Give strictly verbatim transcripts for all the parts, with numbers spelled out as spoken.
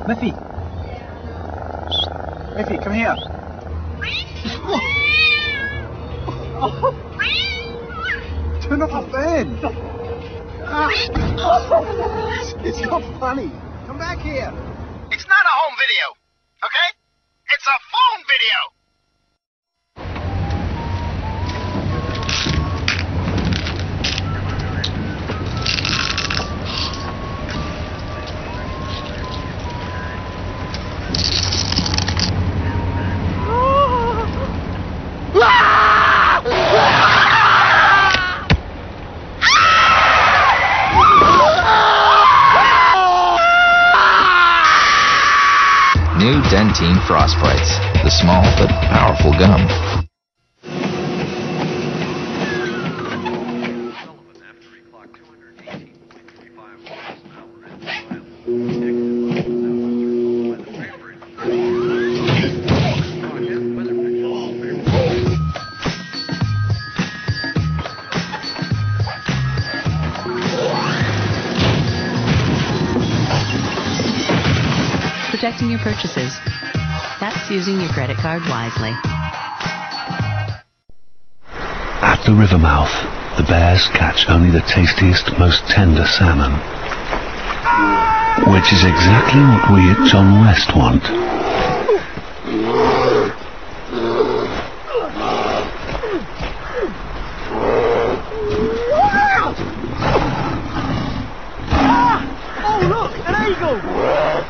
Miffy! Miffy, come here! Oh. Turn off the fan! Ah. It's not funny. Come back here. It's not a home video, okay? It's a phone video! New Dentyne Frostbites, the small but powerful gum. Protecting your purchases. That's using your credit card wisely. At the river mouth, the bears catch only the tastiest, most tender salmon. Which is exactly what we at John West want. Oh look, an eagle!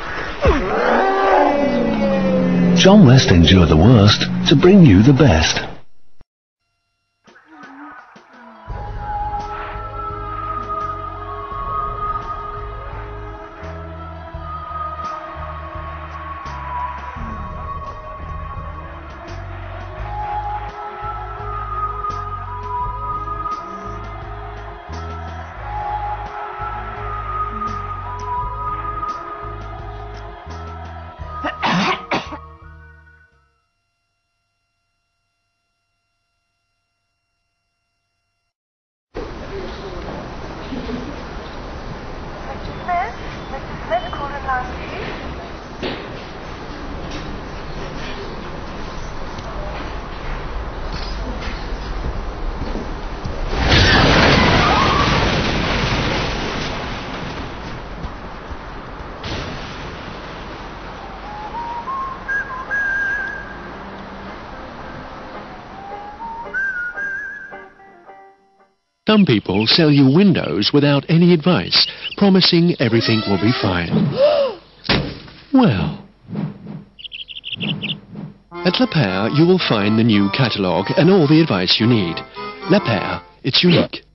John West endured the worst to bring you the best. Some people sell you windows without any advice, promising everything will be fine. Well, at Le Pair you will find the new catalogue and all the advice you need. Le Pair, it's unique.